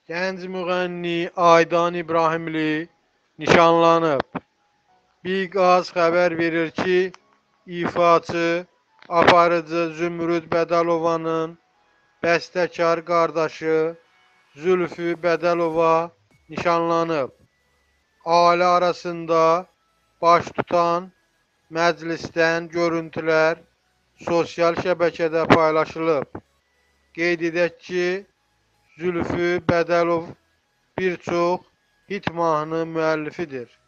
Gənc müğənni Aydan İbrahimli nişanlanıb. Biqaz xəbər verir ki, ifaçı, aparıcı Zümrüd Bədəlovanın bəstəkar qardaşı Zülfü Bədəlova nişanlanıb. Ailə arasında baş tutan məclisdən görüntülər sosial şəbəkədə paylaşılıb. Qeyd edək ki, Zülfü Bədəlov bir çox hit mahnı müəllifidir.